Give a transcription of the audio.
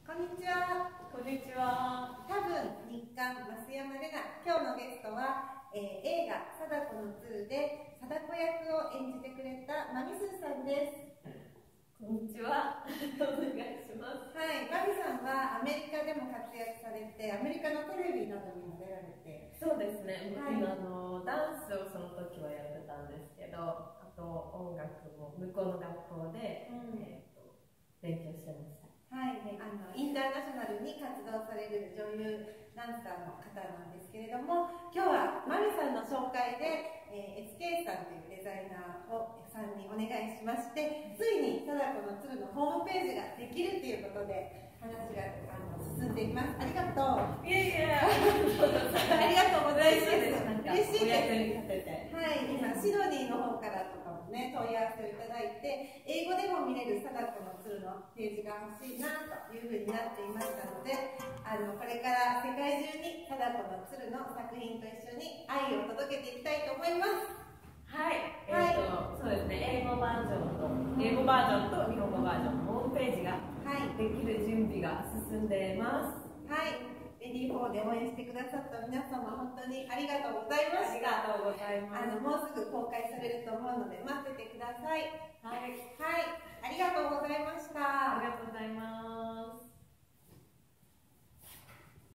こんにちは。 こんにちは。 多分日刊増山玲奈。今日のゲストは、映画「貞子の鶴」で貞子役を演じてくれたマミスーさんです。 こんにちは。お願いします。 はい、マミさんはアメリカでも活躍されて、アメリカのテレビなどにも出られて。 そうですね。 はい、 今ダンスをその時はやってたんですけど、あと音楽も向こうの学校で、勉強してました。 はい、インターナショナルに活動される女優ダンサーの方なんですけれども、今日はマミさんの紹介で、SK さんというデザイナーさんにお願いしまして、ついに貞子の鶴のホームページができるということで話が進んでいます。ありがとう。 いえいえ、 ありがとうございます。 嬉しいです。お役に立てて。 はい、今シドニーの方からとかもね、問い合わせをいただいて、英語でも見れる貞子の鶴のページが欲しいなというふうになっていましたので、これから世界中に貞子の鶴の作品と一緒に愛を届けていきたいと思います。 はい、そうですね、英語バージョンと日本語バージョンのホームページができる準備が進んでいます。 はい、レディー4で応援してくださった皆様、本当にありがとうございました。 ありがとうございます。 もうすぐ公開されると思うので待っててください。 はい、 はい、ありがとうございました。 ありがとうございます。